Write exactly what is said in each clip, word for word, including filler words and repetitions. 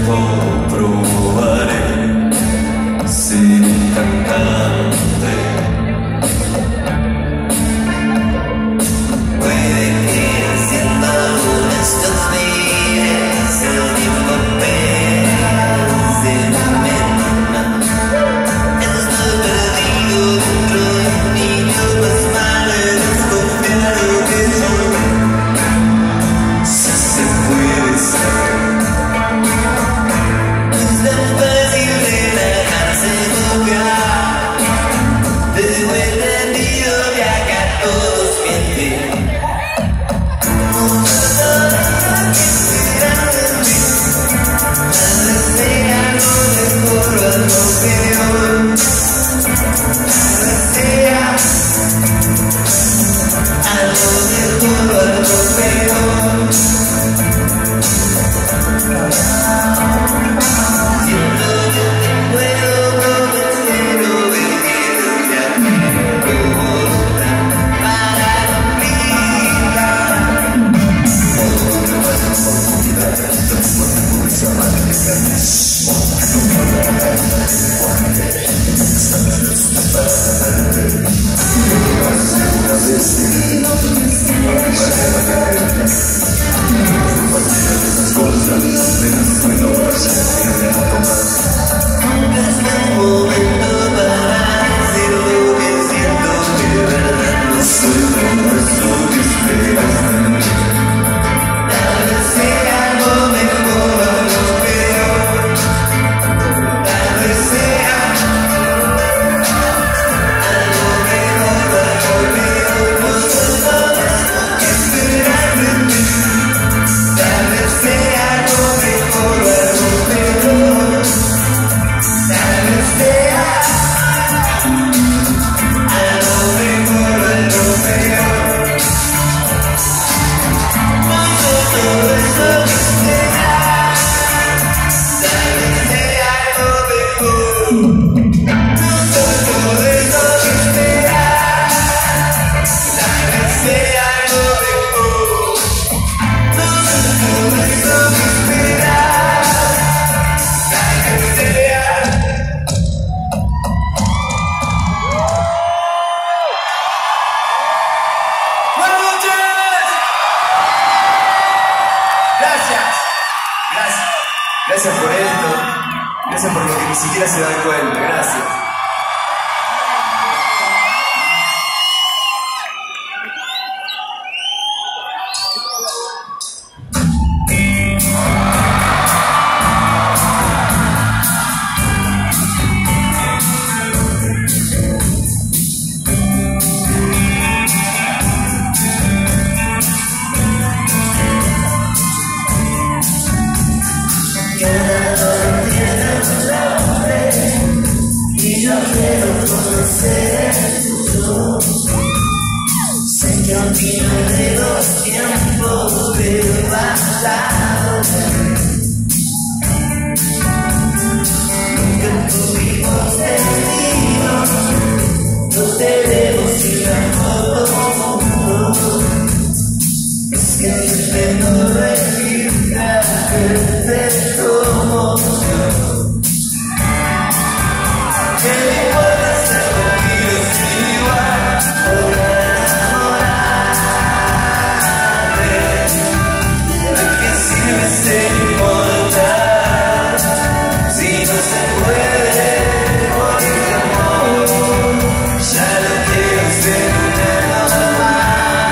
comprobaré ser un cantante. Puede que haciendo uno estos días el mismo papel de la menina. Esto perdido dentro de mí, no más malo desconfiar lo que soy. Si se puede ser. Gracias por esto, gracias por lo que ni siquiera se dan cuenta, gracias. Sé que olvido de los tiempos del pasado. Nunca tuvimos destino, no tenemos ir a todo. Es que intento registrar perfecto como yo. ¿Qué le importa ser conmigo si igual voy a enamorarme? ¿De qué sirve ser inmortal si no se puede morir de amor? Ya no quiero ser una normal.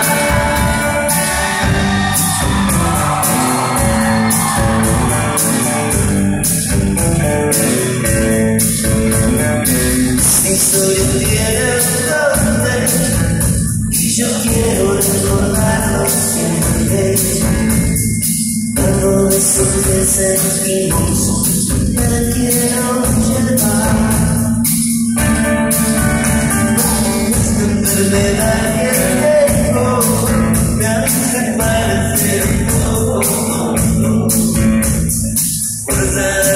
Si soy un día grande y yo quiero recordarlo siempre, dando besos de sentimos, me quiero llevar. Esta enfermedad que tengo me hace parecer un poco tonto.